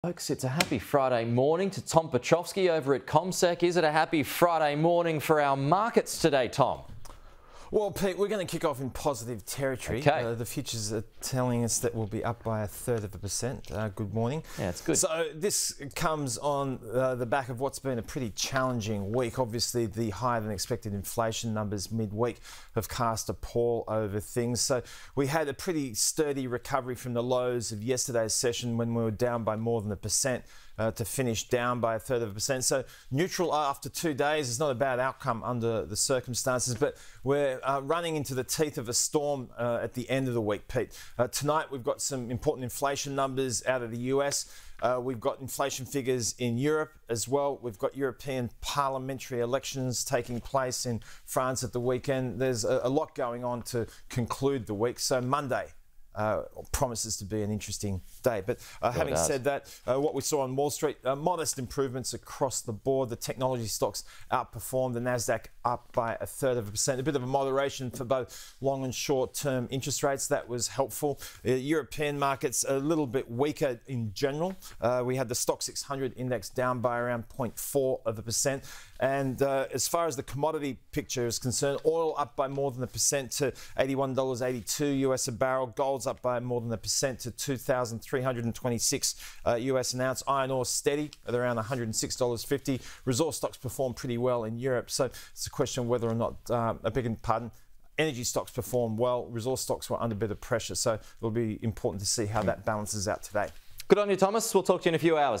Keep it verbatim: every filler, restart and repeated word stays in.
Folks, it's a happy Friday morning to Tom Piotrowski over at CommSec. Is it a happy Friday morning for our markets today, Tom? Well, Pete, we're going to kick off in positive territory. Okay. Uh, the futures are telling us that we'll be up by a third of a percent. Uh, good morning. Yeah, it's good. So this comes on uh, the back of what's been a pretty challenging week. Obviously, the higher than expected inflation numbers midweek have cast a pall over things. So we had a pretty sturdy recovery from the lows of yesterday's session when we were down by more than a percent. Uh, to finish down by a third of a percent. So neutral after two days is not a bad outcome under the circumstances, but we're uh, running into the teeth of a storm uh, at the end of the week, Pete. Uh, tonight we've got some important inflation numbers out of the U S. Uh, we've got inflation figures in Europe as well. We've got European parliamentary elections taking place in France at the weekend. There's a, a lot going on to conclude the week. So Monday Uh, promises to be an interesting day. But uh, having said that, uh, what we saw on Wall Street, uh, modest improvements across the board. The technology stocks outperformed, the Nasdaq up by a third of a percent. A bit of a moderation for both long and short term interest rates. That was helpful. Uh, European markets a little bit weaker in general. Uh, we had the Stock six hundred index down by around zero point four of a percent. And uh, as far as the commodity picture is concerned, oil up by more than a percent to eighty-one dollars and eighty-two U S a barrel. Gold's up by more than a percent to two thousand three hundred twenty-six uh, U S an ounce. Iron ore steady at around one hundred six dollars fifty. Resource stocks performed pretty well in Europe. So it's a question of whether or not, uh, I beg your pardon, energy stocks performed well. Resource stocks were under a bit of pressure. So it'll be important to see how that balances out today. Good on you, Thomas. We'll talk to you in a few hours.